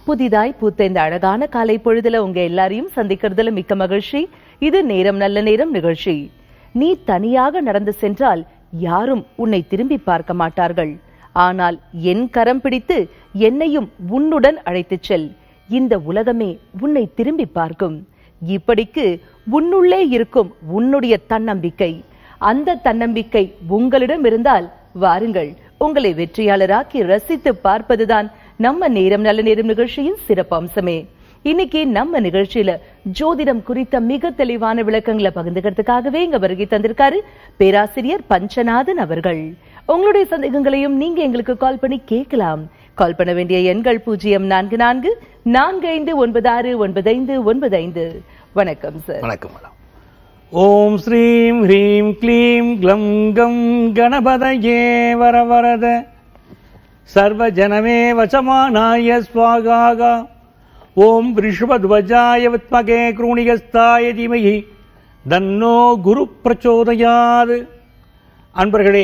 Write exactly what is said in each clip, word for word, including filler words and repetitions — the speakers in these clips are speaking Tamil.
புதிதாய் பூத்த இந்த அழகான காலை பொழுதுல உங்க எல்லாரையும் சந்திக்கிறதுல மிக்க மகிழ்ச்சி. இது நேரம் நல்ல நேரம் நிகழ்ச்சி. நீ தனியாக நடந்து சென்றால் யாரும் உன்னை திரும்பி பார்க்க மாட்டார்கள். ஆனால் என் கரம் பிடித்து என்னையும் உன்னுடன் அழைத்துச் செல். இந்த உலகமே உன்னை திரும்பி பார்க்கும். இப்படிக்கு உன்னுள்ளே இருக்கும் உன்னுடைய தன்னம்பிக்கை, அந்த தன்னம்பிக்கை உங்களிடம் இருந்தால் வாருங்கள், உங்களை வெற்றியாளராக்கி ரசித்து பார்ப்பதுதான் நம்ம நேரம் நல்ல நேரம் நிகழ்ச்சியின் சிறப்பு அம்சமே. இன்னைக்கு நம்ம நிகழ்ச்சியில ஜோதிடம் குறித்த மிக தெளிவான விளக்கங்களை பகிர்ந்துக்கிறதுக்காகவே இங்க வருகை தந்திருக்காரு பேராசிரியர் பஞ்சநாதன் அவர்கள். உங்களுடைய சந்தேகங்களையும் நீங்க எங்களுக்கு கால் பண்ணி கேட்கலாம். கால் பண்ண வேண்டிய எண்கள் பூஜ்ஜியம் நான்கு நான்கு நான்கு ஐந்து ஒன்பது ஆறு ஒன்பது ஐந்து ஒன்பது ஐந்து. வணக்கம் சார். வணக்கம் மேடம். ஓம் ஸ்ரீம் ஹ்ரீம் க்ளீம் க்ளம் கம் கணபதயே வரவரத சர்வ ஜனமே வசமானாய ஸ்வாகாகா. ஓம் ரிஷபத்வஜாய வித்மகே க்ரூணிகஸ்தாய தீமஹி தன்னோ குரு பிரச்சோதயாது. அன்பர்களே,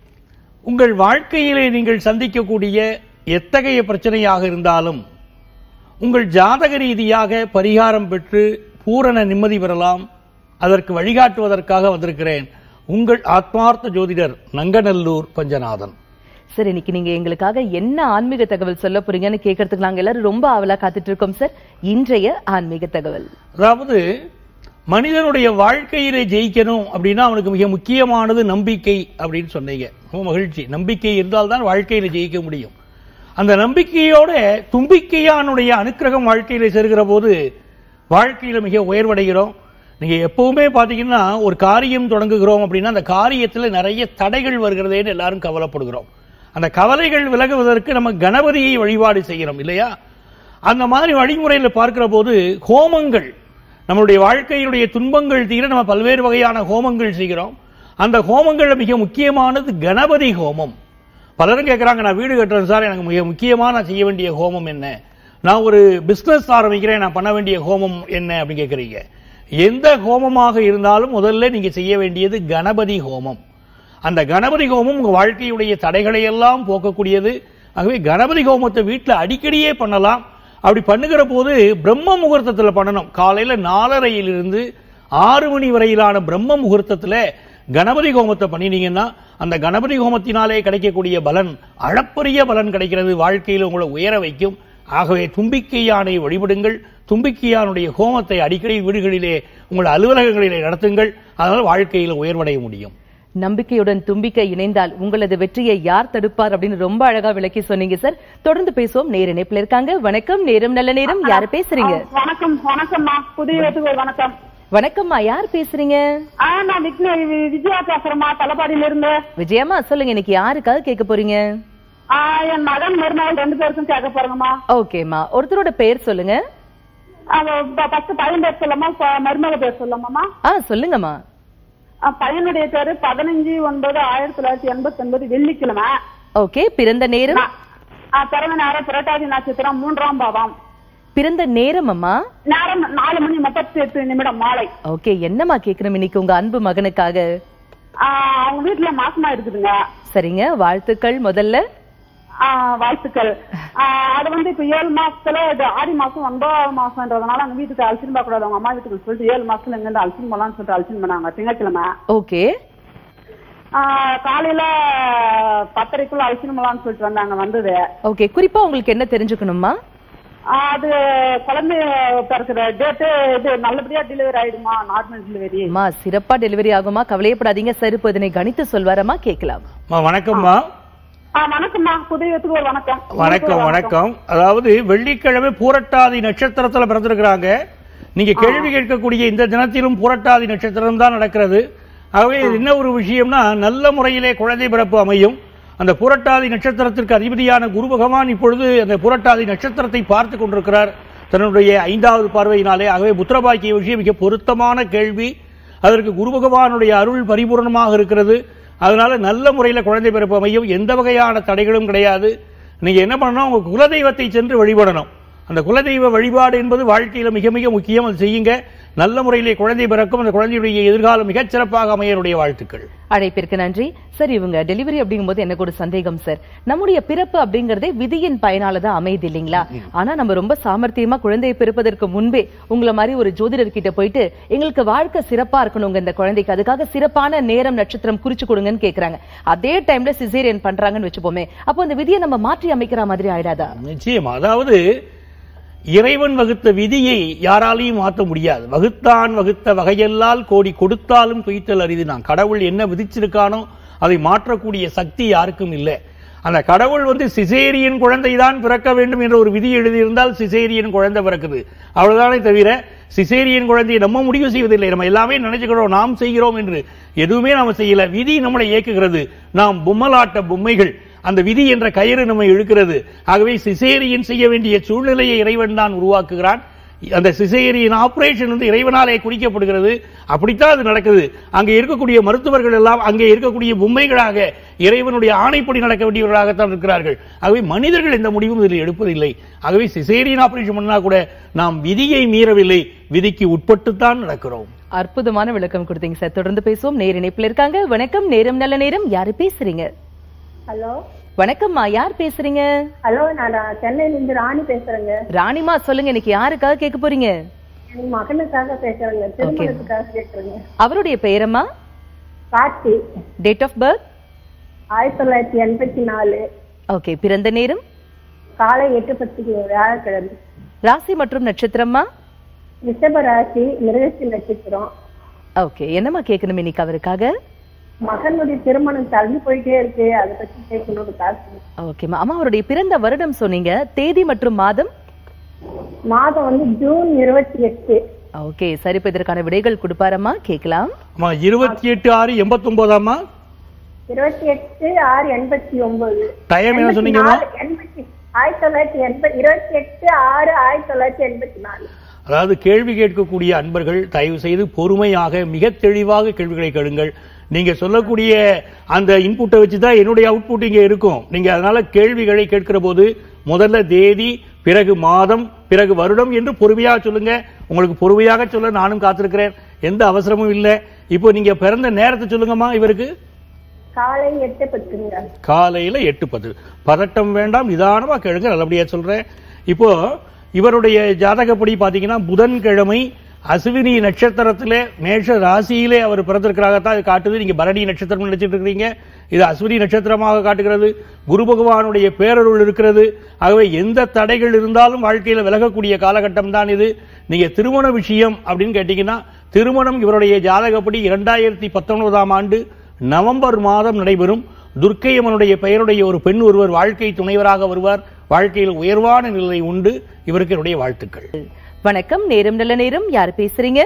உங்கள் வாழ்க்கையிலே நீங்கள் சந்திக்கக்கூடிய எத்தகைய பிரச்சனையாக இருந்தாலும் உங்கள் ஜாதக ரீதியாக பரிகாரம் பெற்று பூரண நிம்மதி பெறலாம். அதற்கு வழிகாட்டுவதற்காக வந்திருக்கிறேன் உங்கள் ஆத்மார்த்த ஜோதிடர் நங்கநல்லூர் பஞ்சநாதன். சார், இன்னைக்கு நீங்க எங்களுக்காக என்ன ஆன்மீக தகவல் சொல்ல போறீங்கன்னு கேட்கறதுக்கு நாங்க எல்லாரும் ரொம்ப ஆவலா காத்துட்டு இருக்கோம் சார். இன்றைய ஆன்மீக தகவல், அதாவது மனிதனுடைய வாழ்க்கையிலே ஜெயிக்கணும் அப்படின்னா அவனுக்கு மிக முக்கியமானது நம்பிக்கை அப்படின்னு சொன்னீங்க. ரொம்ப மகிழ்ச்சி. நம்பிக்கை இருந்தால்தான் வாழ்க்கையில ஜெயிக்க முடியும். அந்த நம்பிக்கையோட தும்பிக்கையானுடைய அனுக்கிரகம் வாழ்க்கையில சேர்கிற போது வாழ்க்கையில மிக உயர்வடைகிறோம். நீங்க எப்பவுமே பாத்தீங்கன்னா ஒரு காரியம் தொடங்குகிறோம் அப்படின்னா அந்த காரியத்துல நிறைய தடைகள் வருகிறதேன்னு எல்லாரும் கவலைப்படுகிறோம். அந்த கவலைகள் விலகுவதற்கு நம்ம கணபதியை வழிபாடு செய்கிறோம் இல்லையா? அந்த மாதிரி வழிமுறையில பார்க்கிற போது ஹோமங்கள், நம்மளுடைய வாழ்க்கையினுடைய துன்பங்கள் தீர நம்ம பல்வேறு வகையான ஹோமங்கள் செய்கிறோம். அந்த ஹோமங்கள்ல மிக முக்கியமானது கணபதி ஹோமம். பலரும் கேட்கிறாங்க, நான் வீடு கட்டுறேன் சார், எனக்கு மிக முக்கியமா நான் செய்ய வேண்டிய ஹோமம் என்ன? நான் ஒரு பிசினஸ் ஆரம்பிக்கிறேன், நான் பண்ண வேண்டிய ஹோமம் என்ன அப்படின்னு கேட்கறீங்க. எந்த ஹோமமாக இருந்தாலும் முதல்ல நீங்க செய்ய வேண்டியது கணபதி ஹோமம். அந்த கணபதி ஹோமம் உங்க வாழ்க்கையுடைய தடைகளை எல்லாம் போக்கக்கூடியது. ஆகவே கணபதி ஹோமத்தை வீட்டில் அடிக்கடியே பண்ணலாம். அப்படி பண்ணுகிற போது பிரம்ம முகூர்த்தத்தில் பண்ணணும். காலையில நாலரையிலிருந்து ஆறு மணி வரையிலான பிரம்ம முகூர்த்தத்தில் கணபதி ஹோமத்தை பண்ணினீங்கன்னா அந்த கணபதி ஹோமத்தினாலே கிடைக்கக்கூடிய பலன் அளப்பரிய பலன் கிடைக்கிறது. வாழ்க்கையில் உங்களை உயர வைக்கும். ஆகவே தும்பிக்கையானை வழிபடுங்கள். தும்பிக்கையானுடைய ஹோமத்தை அடிக்கடி வீடுகளிலே உங்கள் அலுவலகங்களிலே நடத்துங்கள். அதனால் வாழ்க்கையில் உயர்வடைய முடியும். நம்பிக்கையுடன் தும்பிக்கை இணைந்தால் உங்களது வெற்றியை யார் தடுப்பார் அப்படின்னு ரொம்ப அழகா விளக்கி சொன்னீங்க சார். தொடர்ந்து பேசுவோம். நேர இணைப்புல இருக்காங்க. வணக்கம், நேரம் நல்ல நேரம். யாரு பேசுறீங்க? வணக்கம். வணக்கம்மா, புதிய வணக்கம். வணக்கம்மா, யார் பேசுறீங்க? நான் விஜயா பேசுறேம்மா, தலப்பாடியில இருந்து. விஜயம்மா, சொல்லுங்க, இன்னைக்கு யாருக்காக கேட்க போறீங்க? என் மகன் மருமகள் ரெண்டு பேருக்கும் கேட்க போறேங்கம்மா. ஓகேம்மா, ஒருத்தரோட பேர் சொல்லுங்க. பையன் பேர் சொல்லமா, மருமக பேர் சொல்லமாமா? ஆ, சொல்லுங்கம்மா. பையனுடைய பேரு பதினஞ்சு ஒன்பது ஆயிரத்தி தொள்ளாயிரத்தி எண்பத்தி ஒன்பது வெள்ளிக்கிழமை. ஓகே. பிறந்த நேரம்? பிறந்த நேரம் புரட்டாதி நட்சத்திரம் மூன்றாம் பாவம். பிறந்த நேரம் அம்மா? நேரம் நாலு மணி முப்பத்தி எட்டு நிமிடம் மாலை. ஓகே. என்னம்மா கேட்கணும் இன்னைக்கு உங்க அன்பு மகனுக்காக? அவங்க வீட்டுல மாசமா இருக்குதுங்க. சரிங்க, வாழ்த்துக்கள். முதல்ல வாழ்த்துக்கள். அது வந்து இப்ப ஏழு மாசத்துல ஆடி மாசம் ஒன்பதாவது மாசம்ன்றதுனால அங்க வீட்டுக்கு அழிச்சின் பார்க்க கூடாது, அவங்க அம்மா வீட்டுக்கு சொல்லிட்டு ஏழு மாசத்துல எங்க இருந்து அழிச்சின் போலான்னு சொல்லிட்டு அழிச்சின் பண்ணாங்க திங்கட்கிழமை. ஓகே. காலையில பத்தரைக்குள்ள அழிச்சின் போலான்னு சொல்லிட்டு வந்தாங்க. வந்தது. ஓகே. குறிப்பா உங்களுக்கு என்ன தெரிஞ்சுக்கணுமா? அது குழந்தை பிறக்கிற டேட்டு இது நல்லபடியா டெலிவரி ஆயிடுமா? Normal delivery? அம்மா, சிறப்பா டெலிவரி ஆகுமா, கவலையப்படாதீங்க. சரி, இப்போ இதனை கணித்து சொல்வாரம்மா, கேட்கலாம். வணக்கம்மா. வணக்கம்மா, புதியத்துக்கு ஒரு வணக்கம். வணக்கம். வணக்கம். அதாவது வெள்ளிக்கிழமை பூரட்டாதி நட்சத்திரத்துல பிறந்திருக்கிறாங்க. நீங்க கேள்வி கேட்கக்கூடிய இந்த தினத்திலும் பூரட்டாதி நட்சத்திரம் தான் நடக்கிறது. ஆகவே என்ன ஒரு விஷயம்னா, நல்ல முறையிலே குழந்தை பிறப்பு அமையும். அந்த பூரட்டாதி நட்சத்திரத்திற்கு அதிபதியான குரு பகவான் இப்பொழுது அந்த பூரட்டாதி நட்சத்திரத்தை பார்த்து கொண்டிருக்கிறார் தன்னுடைய ஐந்தாவது பார்வையினாலே. ஆகவே புத்திரபாக்கிய விஷயம் மிக பொருத்தமான கேள்வி. அதற்கு குரு பகவானுடைய அருள் பரிபூர்ணமாக இருக்கிறது. அதனால நல்ல முறையில் குழந்தை பிறப்பு அமையும். எந்த வகையான தடைகளும் கிடையாது. நீங்க என்ன பண்ணணும், உங்க குலதெய்வத்தை சென்று வழிபடணும். அந்த குலதெய்வ வழிபாடு என்பது வாழ்க்கையில மிக மிக முக்கியம். அது செய்யுங்க. நல்ல முறையிலே குழந்தை பிறக்கும். அந்த குழந்தையுடைய எதிர்காலம் மிகச் சிறப்பாக அமையனுடைய வாழ்த்துக்கள். அழைப்பிற்கு நன்றி சார். இவங்க டெலிவரி அப்படிங்கும் போது எனக்கு ஒரு சந்தேகம் சார். நம்முடைய பிறப்பு அப்படிங்கறதே விதியின் பயனால தான் அமையுது இல்லீங்களா? ஆனா நம்ம ரொம்ப சாமர்த்தியமா குழந்தையை பிறப்பதற்கு முன்பே உங்களை மாதிரி ஒரு ஜோதிடர் கிட்ட போயிட்டு எங்களுக்கு வாழ்க்கை சிறப்பா இருக்கணுங்க இந்த குழந்தைக்கு, அதுக்காக சிறப்பான நேரம் நட்சத்திரம் குறிச்சு கொடுங்கன்னு கேக்குறாங்க. அதே டைம்ல சிசேரியன் பண்றாங்கன்னு வச்சுப்போமே, அப்போ அந்த விதியை நம்ம மாற்றி அமைக்கிற மாதிரி ஆயிடாதா? நிச்சயமா. அதாவது இறைவன் வகுத்த விதியை யாராலையும் மாற்ற முடியாது. வகுத்தான் வகுத்த வகையெல்லால் கோடி கொடுத்தாலும் துய்த்தல் அரிது. நான் கடவுள் என்ன விதிச்சிருக்கானோ அதை மாற்றக்கூடிய சக்தி யாருக்கும் இல்லை. அந்த கடவுள் வந்து சிசேரியன் குழந்தை தான் பிறக்க வேண்டும் என்ற ஒரு விதி எழுதியிருந்தால் சிசேரியன் குழந்தை பிறக்குது. அவ்வளவுதானே தவிர சிசேரியன் குழந்தையை நம்ம முடிவு செய்வதில்லை. நம்ம எல்லாமே நினைச்சுக்கிறோம் நாம் செய்கிறோம் என்று. எதுவுமே நாம செய்யல. விதி நம்மளை இயக்குகிறது. நாம் பொம்மலாட்ட பொம்மைகள். அந்த விதி என்ற கயிறு நம்மை இழுக்கிறது. ஆகவே சிசேரியன் செய்ய வேண்டிய சூழ்நிலையை இறைவன் தான் உருவாக்குகிறான். அந்த சிசேரியன் ஆபரேஷன் வந்து இறைவனாலே குறிக்கப்படுகிறது. அப்படித்தான் அது நடக்குது. அங்கே இருக்கக்கூடிய மருத்துவர்கள் எல்லாம் அங்கே இருக்கக்கூடிய பொம்மைகளாக இறைவனுடைய ஆணைப்படி நடக்க வேண்டியவர்களாகத்தான் இருக்கிறார்கள். ஆகவே மனிதர்கள் எந்த முடிவும் இதில் எடுப்பதில்லை. ஆகவே சிசேரியன் ஆபரேஷன் பண்ணா கூட நாம் விதியை மீறவில்லை, விதிக்கு உட்பட்டுத்தான் நடக்கிறோம். அற்புதமான விளக்கம் கொடுத்தீங்க சார். தொடர்ந்து பேசுவோம். நேர இணைப்பில் இருக்காங்க. வணக்கம், நேரம் நல்ல நேரம். யாரு பேசுறீங்க? ஹலோ, வணக்கம்மா. யார் பேசுறீங்க? ஹலோ, நான் சென்னையில இருந்து ராணி பேசுறேங்க. ராணிமா சொல்லுங்க, இன்னைக்கு யாருக்காக கேட்க போறீங்க? என் மகனுக்காக பேசுறேங்க, திருமணத்துக்காக கேட்கறேங்க. அவருடைய பெயரம்மா? கார்த்தி. Date of birth? ஆயிரத்தி தொள்ளாயிரத்தி எண்பத்தி நாலு. ஓகே. பிறந்த நேரம்? காலை எட்டு பத்துக்கு வியாழக்கிழமை. ராசி மற்றும் நட்சத்திரமா? ரிஷப ராசி, மிருகசி நட்சத்திரம். ஓகே. என்னம்மா கேட்கணும் இன்னைக்கு அவருக்காக? மகனுடைய திருமணம் தள்ளி போயிட்டே இருக்கு, அதை பத்தி கேட்கணும். ஓகேமா. அம்மா அவருடைய பிறந்த வருடம் சொன்னீங்க, தேதி மற்றும் மாதம்? மாதம் வந்து ஜூன் இருபத்தி எட்டு. ஓகே சரி, இப்ப இதற்கான விடைகள் கொடுப்பாரம்மா, கேட்கலாம். இருபத்தி எட்டு ஆறு எண்பத்தி ஒன்பதாமா? இருபத்தி எட்டு ஆறு எண்பத்தி ஒன்பது. டைம் என்ன சொன்னீங்க? ஆயிரத்தி தொள்ளாயிரத்தி எண்பத்தி இருபத்தி எட்டு ஆறு ஆயிரத்தி தொள்ளாயிரத்தி எண்பத்தி நாலு. அதாவது கேள்வி கேட்கக்கூடிய அன்பர்கள் தயவு செய்து பொறுமையாக மிக தெளிவாக கேள்விகளை கேளுங்கள். நீங்க சொல்லக்கூடிய அந்த இன்புட்டை வச்சுதான் என்னுடைய அவுட்புட் இங்க இருக்கும். நீங்க அதனால கேள்விகளை கேட்கிற போது முதல்ல தேதி, பிறகு மாதம், பிறகு வருடம் என்று பொறுமையாக சொல்லுங்க. உங்களுக்கு பொறுமையாக சொல்ல நானும் காத்திருக்கிறேன், எந்த அவசரமும் இல்லை. இப்போ நீங்க பிறந்த நேரத்தை சொல்லுங்கம்மா. இவருக்கு காலை எட்டு பத்துங்க. காலையில எட்டு பத்து. பதட்டம் வேண்டாம், நிதானமா கேளுங்க, நல்லபடியா சொல்றேன். இப்போ இவருடைய ஜாதகப்படி பாத்தீங்கன்னா புதன்கிழமை அஸ்வினி நட்சத்திரத்திலே மேஷ ராசியிலே அவர் பிறந்திருக்கிறாகத்தான் இது காட்டுது. நீங்க பரணி நட்சத்திரம் நினைச்சிட்டு இருக்கிறீங்க, இது அஸ்வினி நட்சத்திரமாக காட்டுகிறது. குரு பகவானுடைய பேரருள் இருக்கிறது. ஆகவே எந்த தடைகள் இருந்தாலும் வாழ்க்கையில விலகக்கூடிய காலகட்டம் தான் இது. நீங்க திருமண விஷயம் அப்படின்னு கேட்டீங்கன்னா, திருமணம் இவருடைய ஜாதகப்படி இரண்டாயிரத்தி பத்தொன்பதாம் ஆண்டு நவம்பர் மாதம் நடைபெறும். துர்க்கையம்மனுடைய பெயருடைய ஒரு பெண் ஒருவர் வாழ்க்கை துணைவராக வருவார். வாழ்க்கையில் உயர்வான நிலை உண்டு. இவருக்கு என்னுடைய வாழ்த்துக்கள். வணக்கம், நேரம் நல்ல நேரம். யார் பேசுறீங்க?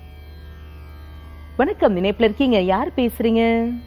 வணக்கம், இணைப்புல இருக்கீங்க. யார் பேசுறீங்க?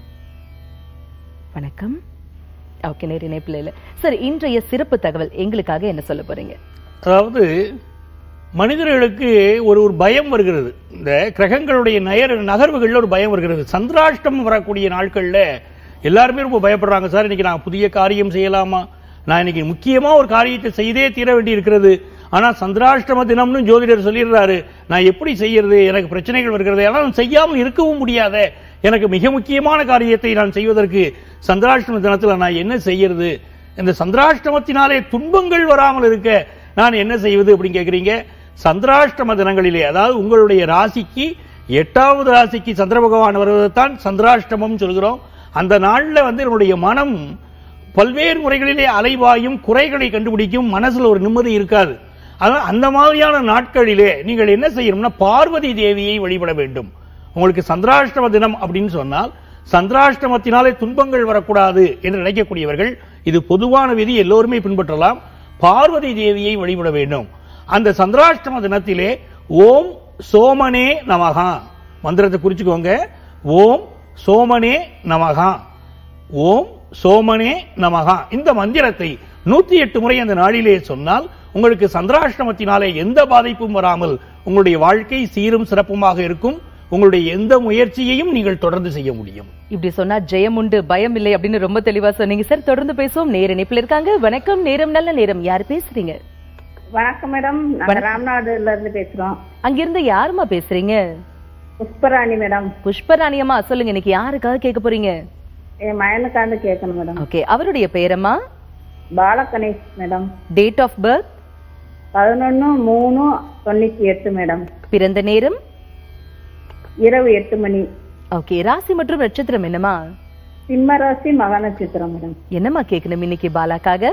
வணக்கம். ஓகே, நேர இணைப்புல இல்ல. சரி, இன்றைய சிறப்பு தகவல் எங்களுக்காக என்ன சொல்ல போறீங்க? அதாவது மனிதர்களுக்கு ஒரு ஒரு பயம் வருகிறது. இந்த கிரகங்களுடைய நயர் நகர்வுகள்ல ஒரு பயம் வருகிறது. சந்திராஷ்டம் வரக்கூடிய நாட்கள்ல எல்லாருமே ரொம்ப பயப்படுறாங்க. சார், இன்னைக்கு நான் புதிய காரியம் செய்யலாமா? நான் இன்னைக்கு முக்கியமா ஒரு காரியத்தை செய்தே தீர வேண்டி இருக்கிறது. ஆனா சந்திராஷ்டம தினம்னு ஜோதிடர் சொல்லிடுறாரு, நான் எப்படி செய்யறது? எனக்கு பிரச்சனைகள் வருகிறது. ஆனால் செய்யாமல் இருக்கவும் முடியாத, எனக்கு மிக முக்கியமான காரியத்தை நான் செய்வதற்கு சந்திராஷ்டம தினத்தில் நான் என்ன செய்யறது? இந்த சந்திராஷ்டமத்தினாலே துன்பங்கள் வராமல் இருக்க நான் என்ன செய்வது அப்படின்னு கேட்கிறீங்க. சந்திராஷ்டம தினங்களிலே, அதாவது உங்களுடைய ராசிக்கு எட்டாவது ராசிக்கு சந்திர பகவான் வருவதைத்தான் சந்திராஷ்டமம் சொல்கிறோம். அந்த நாள்ல வந்து என்னுடைய மனம் பல்வேறு முறைகளிலே அலைவாயும், குறைகளை கண்டுபிடிக்கும், மனசுல ஒரு நிம்மதி இருக்காது. அதான் அந்த மாதிரியான நாட்களிலே நீங்கள் என்ன செய்யணும்னா பார்வதி தேவியை வழிபட வேண்டும். உங்களுக்கு சந்திராஷ்டம தினம் அப்படின்னு சொன்னால் சந்திராஷ்டமத்தினாலே துன்பங்கள் வரக்கூடாது என்று நினைக்கக்கூடியவர்கள் இது பொதுவான விதி, எல்லோருமே பின்பற்றலாம். பார்வதி தேவியை வழிபட வேண்டும். அந்த சந்திராஷ்டம தினத்திலே ஓம் சோமனே நமகா மந்திரத்தை குறிச்சுக்கோங்க. ஓம் சோமனே நமகா, ஓம் சோமனே நமகா. இந்த மந்திரத்தை நூத்தி எட்டு முறை அந்த நாளிலே சொன்னால் உங்களுக்கு சந்திராஷ்டமத்தினாலே எந்த பாதிப்பும் வராமல் உங்களுடைய வாழ்க்கை சீரும் சிறப்புமாக இருக்கும். உங்களுடைய எந்த முயற்சியையும் நீங்கள் தொடர்ந்து செய்ய முடியும். இப்படி சொன்னா ஜெயம் உண்டு, பயம் இல்லை அப்படின்னு ரொம்ப தெளிவா சொன்னீங்க சார். தொடர்ந்து பேசுவோம். நேர இணைப்பில் இருக்காங்க. வணக்கம், நேரம் நல்ல நேரம். யார் பேசுறீங்க? வணக்கம் மேடம், நாங்க ராமநாடுல இருந்து பேசுறோம். அங்கிருந்து யாருமா பேசுறீங்க? புஷ்பராணி மேடம். புஷ்பராணி அம்மா, சொல்லுங்க இன்னைக்கு யாருக்காக கேட்க போறீங்க? என் மயனுக்காண்டு கேட்கணும் மேடம். ஓகே, அவருடைய பேரம்மா? Balaganesh madam. Date of birth? பதினொன்னு மூணு தொண்ணூத்தி எட்டு மேடம். பிறந்த நேரம்? இரவு எட்டு மணி. ஓகே, ராசி மற்றும் நட்சத்திரம் என்னமா? சிம்ம ராசி, மக நட்சத்திரம் மேடம். என்னமா கேட்கணும் இன்னைக்கு பாலாக்காக?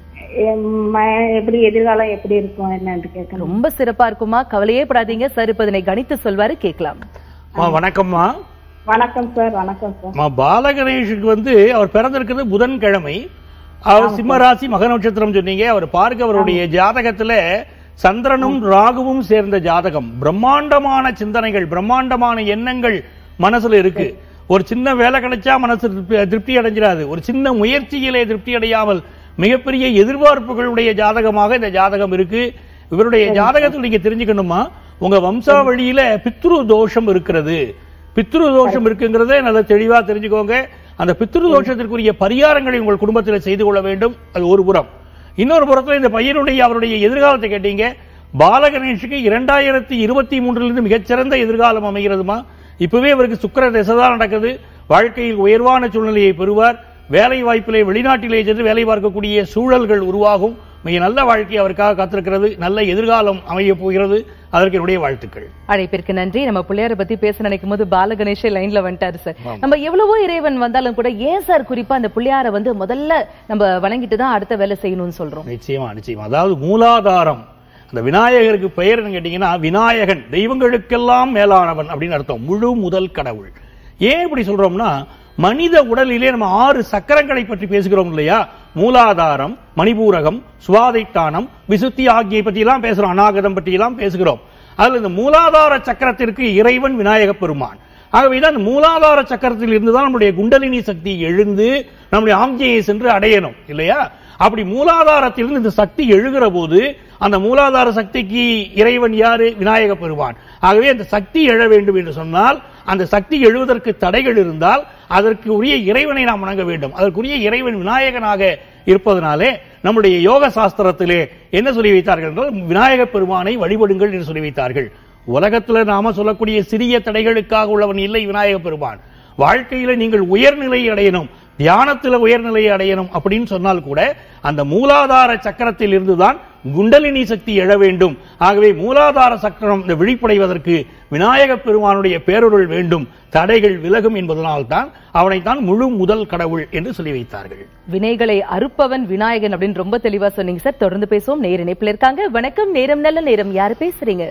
எப்படி எதிர்காலம் எப்படி இருக்கும் என்னன்னு கேட்கணும். ரொம்ப சிறப்பா இருக்குமா, கவலையே படாதீங்க, சார் இப்ப இதனை கணித்து சொல்வாரு, கேட்கலாம். வணக்கம்மா. வணக்கம் சார். வணக்கம் சார். பாலகணேஷுக்கு வந்து அவர் பிறந்திருக்கிறது புதன்கிழமை. அவர் சிம்மராசி மக நட்சத்திரம் சொன்னீங்க. அவர் பார்க்க அவருடைய ஜாதகத்துல சந்திரனும் ராகுவும் சேர்ந்த ஜாதகம். பிரம்மாண்டமான சிந்தனைகள், பிரம்மாண்டமான எண்ணங்கள் மனசுல இருக்கு. ஒரு சின்ன வேலை கிடைச்சா மனசு திருப்தி அடைஞ்சிடாது. ஒரு சின்ன முயற்சியிலே திருப்தி அடையாமல் மிகப்பெரிய எதிர்பார்ப்புகளுடைய ஜாதகமாக இந்த ஜாதகம் இருக்கு. இவருடைய ஜாதகத்தில் நீங்க தெரிஞ்சுக்கணுமா, உங்க வம்சாவளியில பித்ரு தோஷம் இருக்கிறது. பித்ரு தோஷம் இருக்குங்கிறத நல்லா தெளிவா தெரிஞ்சுக்கோங்க. அந்த பித்ரு தோஷத்திற்குரிய பரிகாரங்களை உங்கள் குடும்பத்தில் செய்து கொள்ள வேண்டும். அது ஒரு புறம். இன்னொரு புறத்துல இந்த பையனுடைய அவருடைய எதிர்காலத்தை கேட்டீங்க. பாலகணேஷுக்கு இரண்டாயிரத்தி இருபத்தி மூன்றிலிருந்து மிகச்சிறந்த எதிர்காலம் அமைகிறதுமா. இப்பவே அவருக்கு சுக்கிர திசைதான் நடக்குது. வாழ்க்கையில் உயர்வான சூழ்நிலையை பெறுவார். வேலை வாய்ப்பிலே வெளிநாட்டிலே சென்று வேலை பார்க்கக்கூடிய சூழல்கள் உருவாகும். மிக நல்ல வாழ்க்கை அவருக்காக காத்திருக்கிறது. நல்ல எதிர்காலம் அமைய போகிறது. அதற்கு என்னுடைய வாழ்த்துக்கள். அழைப்பிற்கு நன்றி. நம்ம பிள்ளையார பத்தி பேச நினைக்கும் போது பாலகணேஷ் லைன்ல வந்துட்டாரு சார். நம்ம எவ்வளவோ இறைவன் வந்தாலும் கூட ஏன் சார் குறிப்பா அந்த பிள்ளையார வந்து முதல்ல நம்ம வணங்கிட்டு தான் அடுத்த வேலை செய்யணும்னு சொல்றோம்? நிச்சயமா நிச்சயமா. அதாவது மூலாதாரம், அந்த விநாயகருக்கு பெயர் கேட்டீங்கன்னா விநாயகன் தெய்வங்களுக்கெல்லாம் மேலானவன் அப்படின்னு அர்த்தம். முழு முதல் கடவுள். ஏன் இப்படி சொல்றோம்னா, மனித உடலிலே நம்ம ஆறு சக்கரங்களை பற்றி பேசுகிறோம் இல்லையா? மூலாதாரம், மணிபூரகம், சுவாதிட்டானம், விசுத்தி ஆகிய பற்றி எல்லாம் பேசுறோம். அநாகதம் பற்றி எல்லாம் பேசுகிறோம். அதுல இந்த மூலாதார சக்கரத்திற்கு இறைவன் விநாயக பெருமான். ஆகவேதான் மூலாதார சக்கரத்தில் இருந்துதான் நம்முடைய குண்டலினி சக்தி எழுந்து நம்முடைய ஆங்கியை சென்று அடையணும் இல்லையா? அப்படி மூலாதாரத்திலிருந்து இந்த சக்தி எழுகிற போது அந்த மூலாதார சக்திக்கு இறைவன் யாரு? விநாயக பெருமான். ஆகவே அந்த சக்தி எழ வேண்டும் என்று சொன்னால், அந்த சக்தி எழுவதற்கு தடைகள் இருந்தால் அதற்கு உரிய இறைவனை நாம் வணங்க வேண்டும். அதற்குரிய இறைவன் விநாயகனாக இருப்பதனாலே நம்முடைய யோக சாஸ்திரத்திலே என்ன சொல்லி வைத்தார்கள் என்றால், விநாயக பெருமானை வழிபடுங்கள் என்று சொல்லி வைத்தார்கள். உலகத்தில் நாம சொல்லக்கூடிய சிறிய தடைகளுக்காக உள்ளவன் இல்லை விநாயக பெருமான். வாழ்க்கையில நீங்கள் உயர்நிலை அடையணும், தியானத்தில் உயர்நிலையை அடையணும் அப்படின்னு சொன்னால் கூட அந்த மூலாதார சக்கரத்தில் இருந்துதான் குண்டலினி சக்தி எழ வேண்டும். ஆகவே மூலாதார சக்கரம் விழிப்படைவதற்கு விநாயக பெருமானுடைய பேரருள் வேண்டும், தடைகள் விலகும் என்பதனால் தான் அவனைத்தான் முழு முதல் கடவுள் என்று சொல்லி வைத்தார்கள். வினைகளை அறுப்பவன் விநாயகன் அப்படின்னு ரொம்ப தெளிவா சொன்னீங்க சார். தொடர்ந்து பேசுவோம். நேர இணைப்பில் இருக்காங்க. வணக்கம், நேரம் நல்ல நேரம். யாரு பேசுறீங்க?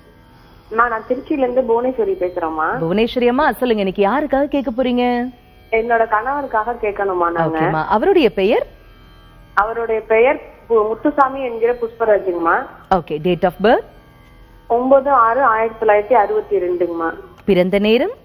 நான் திருச்சியில இருந்து புவனேஸ்வரி பேசுறோமா. புவனேஸ்வரி அம்மா, சொல்லுங்க இன்னைக்கு யாருக்காக கேட்க போறீங்க? என்னோட கணவருக்காக கேட்கணுமா நாங்க. அவருடைய பெயர்? அவருடைய பெயர் முத்துசாமி என்கிற புஷ்பராஜுங்கம்மா. Okay, date of birth? ஒன்பது ஆறு ஆயிரத்தி தொள்ளாயிரத்தி அறுபத்தி ரெண்டுங்கம்மா. பிறந்த நேரம்?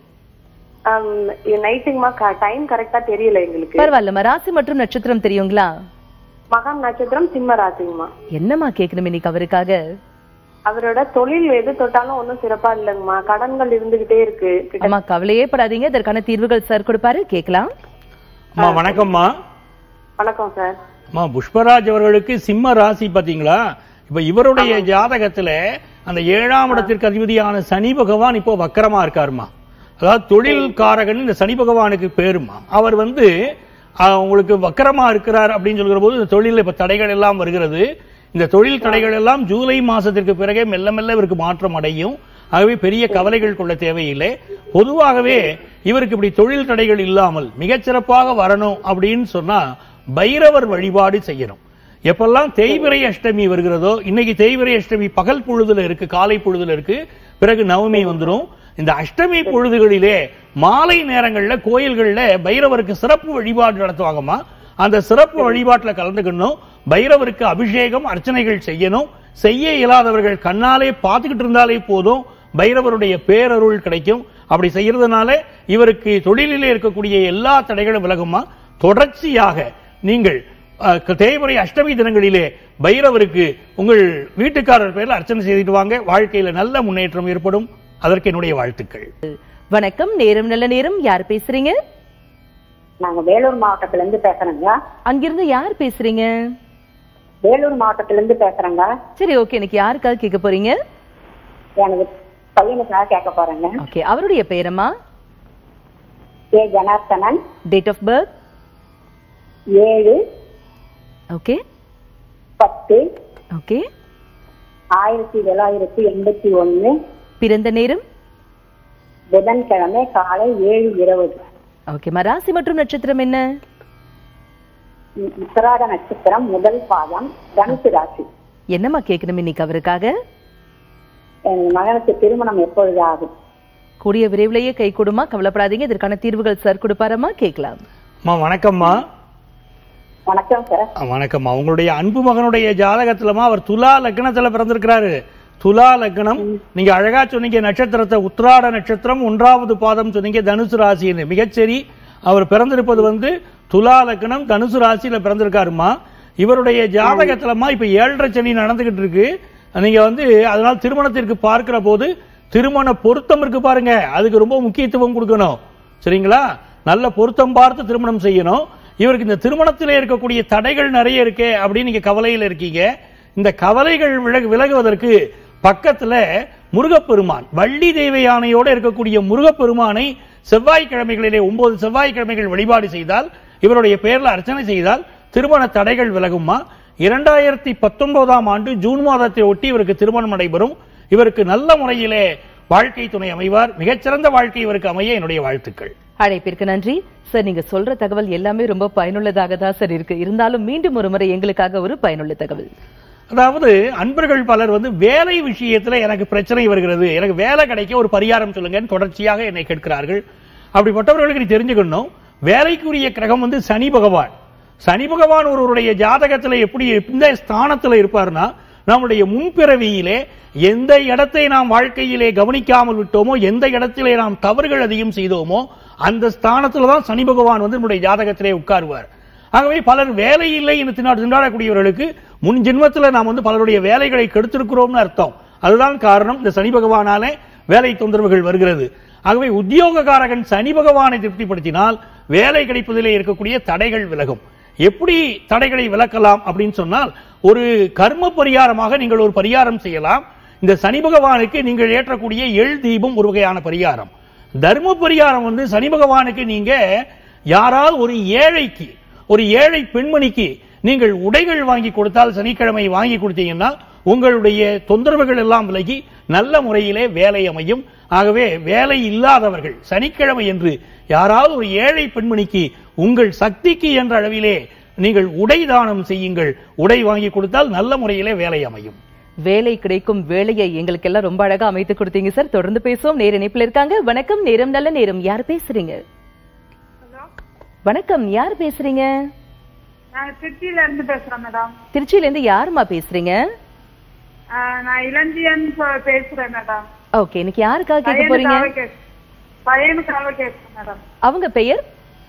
நைட்டுங்கம்மா. டைம் கரெக்டா தெரியல எங்களுக்கு. பரவாயில்லம்மா. ராசி மற்றும் நட்சத்திரம் தெரியுங்களா? மகம் நட்சத்திரம், சிம்ம ராசிங்கம்மா. என்னம்மா கேட்கணும் இன்னைக்கு அவருக்காக? அவரோட தொழில் எது தொட்டாலும் ஒன்னும் சிறப்பா இல்லங்கம்மா. கடன்கள் இருந்துகிட்டே இருக்கு. அம்மா கவலையே படாதீங்க, இதற்கான தீர்வுகள் சார் கொடுப்பாரு, கேட்கலாம். அம்மா வணக்கம்மா. வணக்கம் சார். அம்மா புஷ்பராஜ் அவர்களுக்கு சிம்ம ராசி பாத்தீங்களா? இப்ப இவருடைய ஜாதகத்துல அந்த ஏழாம் இடத்திற்கு அதிபதியான சனி பகவான் இப்போ வக்கரமா இருக்காருமா. அதாவது தொழில் காரகன் இந்த சனி பகவானுக்கு பேருமா. அவர் வந்து உங்களுக்கு வக்கரமா இருக்கிறார் அப்படின்னு சொல்கிற போது இந்த தொழில இப்ப தடைகள் எல்லாம் வருகிறது. இந்த தொழில் தடைகள் எல்லாம் ஜூலை மாசத்திற்கு பிறகே மெல்ல மெல்ல இவருக்கு மாற்றம் அடையும். ஆகவே பெரிய கவலைகள் கொள்ள தேவையில்லை. பொதுவாகவே இவருக்கு இப்படி தொழில் தடைகள் இல்லாமல் மிகச்சிறப்பாக வரணும் அப்படின்னு சொன்னா பைரவர் வழிபாடு செய்யணும். எப்பெல்லாம் தேய்பிறை அஷ்டமி வருகிறதோ, இன்னைக்கு தேய்பிறை அஷ்டமி பகல் பொழுதுல இருக்கு, காலை பொழுதுல இருக்கு, பிறகு நவமி வந்துடும். இந்த அஷ்டமி பொழுதுகளிலே மாலை நேரங்கள்ல கோயில்கள்ல பைரவருக்கு சிறப்பு வழிபாடு நடத்துவாங்கம்மா. அந்த சிறப்பு வழிபாட்டில் கலந்துக்கணும். பைரவருக்கு அபிஷேகம் அர்ச்சனைகள் செய்யணும். செய்ய இயலாதவர்கள் கண்ணாலே பார்த்துக்கிட்டு இருந்தாலே போதும், பைரவருடைய பேரருள் கிடைக்கும். அப்படி செய்யறதுனால இவருக்கு தொழிலிலே இருக்கக்கூடிய எல்லா தடைகளும் விலகுமா. தொடர்ச்சியாக நீங்கள் தேய்பிறை அஷ்டமி தினங்களிலே பைரவருக்கு உங்கள் வீட்டுக்காரர் பேரில் அர்ச்சனை செய்துட்டு வாங்க. வாழ்க்கையில நல்ல முன்னேற்றம் ஏற்படும். அதற்கு என்னுடைய வாழ்த்துக்கள். வணக்கம், நேரம் நல்ல நேரம். யார் பேசுறீங்க? நாங்க வேலூர் மாவட்டத்துல இருந்து பேசுறோங்க. அங்கிருந்து யார் பேசுறீங்க? வேலூர் மாவட்டத்துல இருந்து பேசுறேங்க. சரி, ஓகே. இன்னைக்கு யாருக்காக கேட்க போறீங்க? எனக்கு பையனுக்காக கேட்க போறேங்க. ஓகே, அவருடைய பேரம்மா? A Janardhanan. Date of birth? ஏழு ஓகே பத்து ஓகே ஆயிரத்தி தொள்ளாயிரத்தி எண்பத்தி ஒன்னு. பிறந்த நேரம்? புதன்கிழமை காலை ஏழு இருபது. ஓகே. ராசி மற்றும் நட்சத்திரம் என்ன? உத்திராட நட்சத்திரம், முதல் பாதம், தனுசு ராசி. என்னம்மா கேட்கணும் இன்னைக்கு அவருக்காக? என் மகனுக்கு திருமணம் எப்பொழுது ஆகும்? கூடிய விரைவிலேயே கை கொடுமா, கவலைப்படாதீங்க. இதற்கான தீர்வுகள் சார் கொடுப்பாரம்மா, கேட்கலாம். அம்மா வணக்கம்மா. வணக்கம் சார். வணக்கம்மா. உங்களுடைய அன்பு மகனுடைய ஜாதகத்துலமா அவர் துலா லக்னத்துல பிறந்திருக்கிறாரு. துலா லக்னம். நீங்க அழகா சொன்னீங்க நட்சத்திரத்தை, உத்திராட நட்சத்திரம், ஒன்றாவது பாதம் சொன்னீங்க, தனுசு ராசின்னு. மிகச்சரி. அவர் பிறந்திருப்பது வந்து துலா லக்னம், தனுசு ராசியில பிறந்திருக்காருமா. இவருடைய ஜாதகத்துலமா இப்ப ஏழரை சனி நடந்துகிட்டு இருக்கு. நீங்க வந்து அதனால திருமணத்திற்கு பார்க்கிற போது திருமண பொருத்தம் இருக்கு பாருங்க, அதுக்கு ரொம்ப முக்கியத்துவம் கொடுக்கணும். சரிங்களா? நல்ல பொருத்தம் பார்த்து திருமணம் செய்யணும். இவருக்கு இந்த திருமணத்திலே இருக்கக்கூடிய தடைகள் நிறைய இருக்கு அப்படின்னு நீங்க கவலையில் இருக்கீங்க. இந்த கவலைகள் விலகு விலகுவதற்கு பக்கத்துல முருகப்பெருமான், வள்ளி தெய்வ யானையோடு இருக்கக்கூடிய முருகப்பெருமானை செவ்வாய்க்கிழமைகளிலே ஒன்பது செவ்வாய்க்கிழமைகள் வழிபாடு செய்தால், இவருடைய பெயர்ல அர்ச்சனை செய்தால் திருமண தடைகள் விலகுமா. இரண்டாயிரத்தி பத்தொன்பதாம் ஆண்டு ஜூன் மாதத்தை ஒட்டி இவருக்கு திருமணம் நடைபெறும். இவருக்கு நல்ல முறையிலே வாழ்க்கை துணை அமைவார். மிகச்சிறந்த வாழ்க்கை இவருக்கு அமைய என்னுடைய வாழ்த்துக்கள். அழைப்பிற்கு நன்றி சார். நீங்க சொல்ற தகவல் எல்லாமே ரொம்ப பயனுள்ளதாக தான் சார் இருக்கு. இருந்தாலும் மீண்டும் ஒரு முறை எங்களுக்காக ஒரு பயனுள்ள தகவல். அதாவது அன்பர்கள் பலர் வந்து வேலை விஷயத்துல எனக்கு பிரச்சனை வருகிறது, எனக்கு வேலை கிடைக்க ஒரு பரிகாரம் சொல்லுங்கன்னு தொடர்ச்சியாக என்னை கேட்கிறார்கள். அப்படிப்பட்டவர்களுக்கு நீ தெரிஞ்சுக்கணும், வேலைக்குரிய கிரகம் வந்து சனி பகவான். சனி பகவான் ஒருவருடைய ஜாதகத்துல எப்படி எந்த ஸ்தானத்துல இருப்பார்னா, நம்முடைய முன்பிறவியிலே எந்த இடத்தை நாம் வாழ்க்கையிலே கவனிக்காமல் விட்டோமோ, எந்த இடத்திலே நாம் தவறுகள் அதிகம் செய்தோமோ, அந்த ஸ்தானத்துல தான் சனி பகவான் வந்து நம்முடைய ஜாதகத்திலே உட்காருவார். ஆகவே பலர் வேலை இல்லை என்று திண்டாடக்கூடியவர்களுக்கு முன் ஜென்மத்தில் நாம் வந்து பலருடைய வேலைகளை கெடுத்திருக்கிறோம்னு அர்த்தம். அதுதான் காரணம். இந்த சனி பகவானாலே வேலை தொந்தரவுகள் வருகிறது. ஆகவே உத்தியோகக்காரகன் சனி பகவானை திருப்திப்படுத்தினால் வேலை கிடைப்பதிலே இருக்கக்கூடிய தடைகள் விலகும். எப்படி தடைகளை விலக்கலாம் அப்படின்னு சொன்னால், ஒரு கர்ம பரிகாரமாக நீங்கள் ஒரு பரிகாரம் செய்யலாம். இந்த சனி பகவானுக்கு நீங்கள் ஏற்றக்கூடிய எள் தீபம் ஒரு வகையான பரிகாரம். தர்ம பரிகாரம் வந்து சனி பகவானுக்கு நீங்க யாராவது ஒரு ஏழைக்கு, ஒரு ஏழை பெண்மணிக்கு நீங்கள் உடைகள் வாங்கி கொடுத்தால், சனிக்கிழமை வாங்கி கொடுத்தீங்கன்னா உங்களுடைய தொந்தரவுகள் எல்லாம் விலகி நல்ல முறையிலே வேலை அமையும். ஆகவே வேலை இல்லாதவர்கள் சனிக்கிழமை என்று யாராவது ஒரு ஏழை பெண்மணிக்கு உங்கள் சக்திக்கு என்ற அளவிலே நீங்கள் உடை தானம் செய்யுங்கள். உடை வாங்கி கொடுத்தால் நல்ல முறையிலே வேலை அமையும். வேலை கிடைக்கும் வேலையை எங்களுக்கு எல்லாம் ரொம்ப அழகா அமைத்து கொடுத்தீங்க சார். தொடர்ந்து பேசுவோம். நேர இணைப்பில் இருக்காங்க. வணக்கம், நேரம் நல்ல நேரம். யார் பேசுறீங்க? வணக்கம், யார் பேசுறீங்க? நான் திருச்சியில இருந்து பேசுறேன் மேடம். திருச்சியில இருந்து யாருமா பேசுறீங்க? நான் இளஞ்சியன் பேசுறேன் மேடம். ஓகே, இன்னைக்கு யாருக்காக கேட்க போறீங்க? பையனுக்காக கேட்கிறேன் மேடம். அவங்க பெயர்?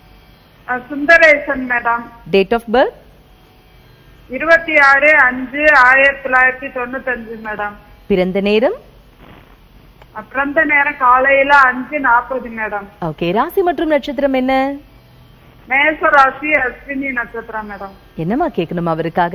Sundaresan madam. Date of birth? இருபத்தி ஆறு அஞ்சு ஆயிரத்தி தொள்ளாயிரத்தி தொண்ணூத்தி அஞ்சு மேடம். பிறந்த நேரம்? பிறந்த நேரம் காலையில அஞ்சு நாற்பது மேடம். ஓகே. ராசி மற்றும் நட்சத்திரம் என்ன? மேஷ ராசி, அஸ்வினி நட்சத்திரம் மேடம். என்னமா கேட்கணும் அவருக்காக?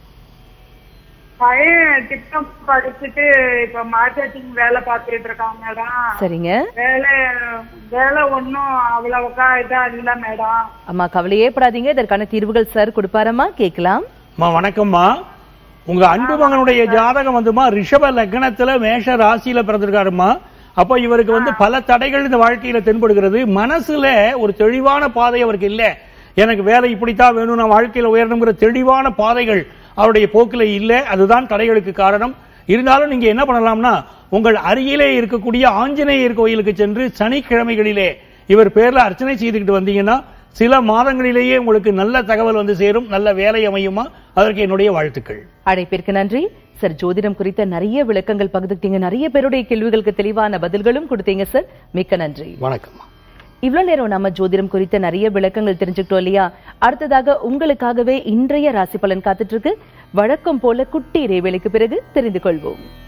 பையன் டிப்ளமோ படிச்சுட்டு இப்ப மார்க்கெட்டிங் வேலை பார்த்துட்டு இருக்கான் மேடம். சரிங்க. வேலை வேலை ஒன்னும் அவ்வளவுக்கா இதா இல்ல மேடம். அம்மா கவலையே படாதீங்க, இதற்கான தீர்வுகள் சார் கொடுப்பாரம்மா, கேட்கலாம். வணக்கம்மா. உங்க அன்பு மகனுடைய ஜாதகம் வந்துமா ரிஷப லக்னத்துல மேஷ ராசியில பிறந்திருக்காருமா. அப்ப இவருக்கு வந்து பல தடைகள் இந்த வாழ்க்கையில தென்படுகிறது. மனசுல ஒரு தெளிவான பாதை அவருக்கு இல்ல. எனக்கு வேலை இப்படித்தான் வேணும், நான் வாழ்க்கையில உயரணுங்கிற தெளிவான பாதைகள் அவருடைய போக்கில இல்ல. அதுதான் தடைகளுக்கு காரணம். இருந்தாலும் நீங்க என்ன பண்ணலாம்னா, உங்கள் அருகிலே இருக்கக்கூடிய ஆஞ்சநேயர் கோயிலுக்கு சென்று சனிக்கிழமைகளிலே இவர் பேர்ல அர்ச்சனை செய்துக்கிட்டு வந்தீங்கன்னா சில மாதங்களிலேயே உங்களுக்கு நல்ல தகவல் வந்து சேரும். நல்ல வேலை அமையுமா. அதற்கு என்னுடைய வாழ்த்துக்கள். அழைப்பிற்கு நன்றி சார். ஜோதிடம் குறித்த நிறைய விளக்கங்கள் பகிர்ந்துட்டீங்க. நிறைய பேருடைய கேள்விகளுக்கு தெளிவான பதில்களும் கொடுத்தீங்க சார். மிக்க நன்றி. வணக்கம். இவ்வளவு நேரம் நம்ம ஜோதிடம் குறித்த நிறைய விளக்கங்கள் தெரிஞ்சுக்கிட்டோம் இல்லையா? அடுத்ததாக உங்களுக்காகவே இன்றைய ராசி பலன் காத்துட்டு இருக்கு. வழக்கம் போல குட்டி இடைவேளைக்கு பிறகு தெரிந்து கொள்வோம்.